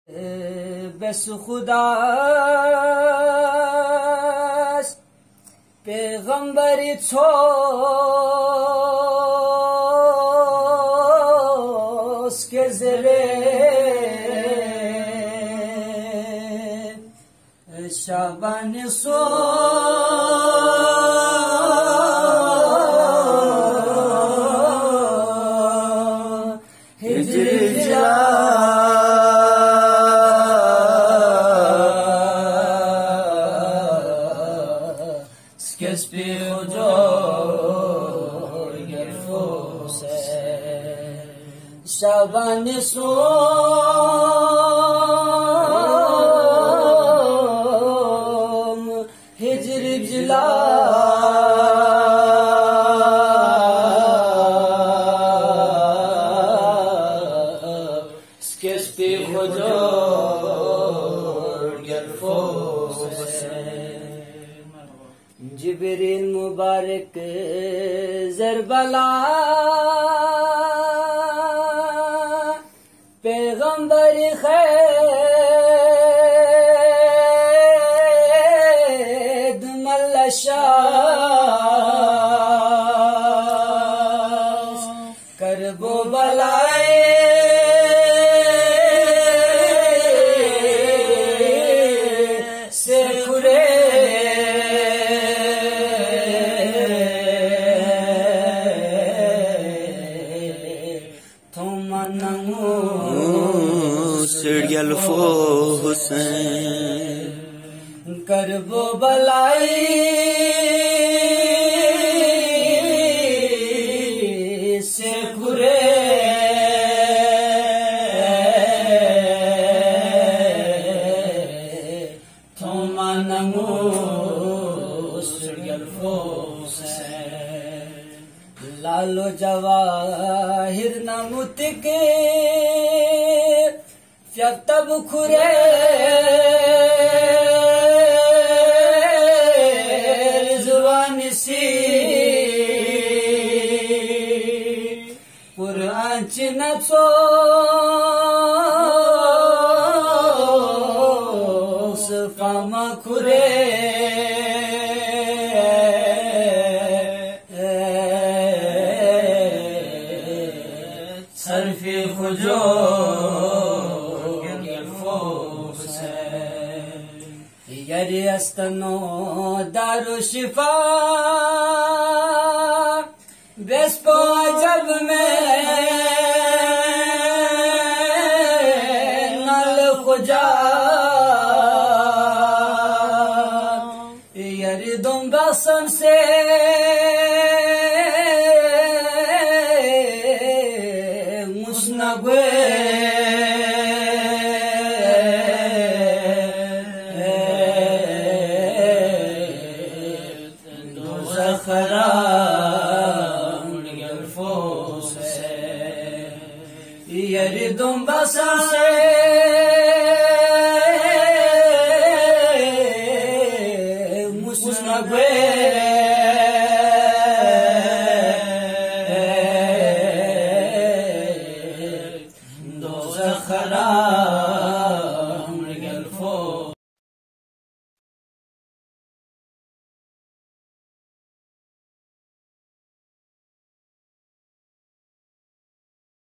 बस खुदास पैगंबरी छोस के जरे शाबान सो शाबान सोम हिजर बिजला स्केस्पी हुजूर जिब्रील मुबारक ज़रबला पैगंबरी खैद मल्लशास करबो बलाए से खुरे सिड़ियल फो हुसैन करबो बलाई से खुरे थोमा नमो सिड़ियल फो हुसैन लालो जवाहिर नमुतिके तब खुरे जुबान सी कुरान चिन्ह फामा खुरे सरफी खुजो यरी अस्तनो दारू शिफा बेस्पो अजब में नल खुजा यरी दुम बसम से मुस्नगुए यरी दुम बसम से मुस्नगुए दोज़ख खरा